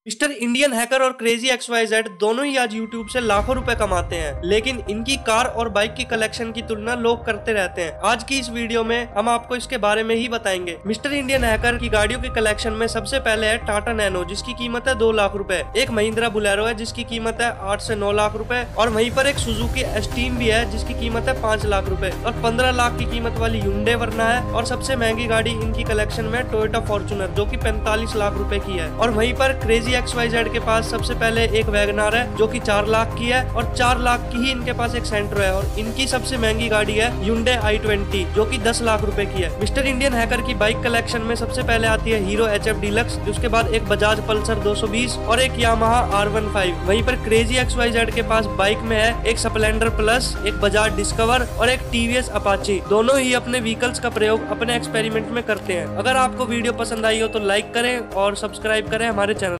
Mister Indian hacker और crazy XYZ दोनों ही आज यूट्यूब से लाखों रुपए कमाते हैं, लेकिन इनकी कार और बाइक की कलेक्शन की तुलना लोग करते रहते हैं। आज की इस वीडियो में हम आपको इसके बारे में ही बताएंगे। मिस्टर इंडियन हैकर की गाड़ियों के कलेक्शन में सबसे पहले है टाटा नैनो, जिसकी कीमत है 2 लाख रुपए। एक महिंद्रा बुलेरो है जिसकी कीमत है 8 से 9 लाख रुपए, और वहीं पर एक सुजुकी एस्टीम भी है जिसकी कीमत है 5 लाख रुपए, और 15 लाख की कीमत वाली hyundai वर्ना है। और सबसे महंगी गाड़ी इनकी कलेक्शन में टोयोटा फॉर्च्यूनर जो की 45 लाख रुपए की है। और वहीं पर क्रेजी XYZ के पास सबसे पहले एक वैगनार है जो कि 4 लाख की है, और 4 लाख की ही इनके पास एक सेंट्रो है। और इनकी सबसे महंगी गाड़ी है hyundai i20 जो कि 10 लाख रुपए की है। मिस्टर इंडियन हैकर की बाइक कलेक्शन में सबसे पहले आती है हीरो HF डीलक्स, उसके बाद एक बजाज पल्सर 220 और एक यामाहा R15। वहीं पर क्रेजी XYZ के पास बाइक में है एक स्प्लेंडर प्लस, एक बजाज डिस्कवर और एक TVS अपाची। दोनों ही अपने व्हीकल्स का प्रयोग अपने एक्सपेरिमेंट में करते हैं। अगर आपको वीडियो पसंद आई हो तो लाइक करें और सब्सक्राइब करें हमारे चैनल।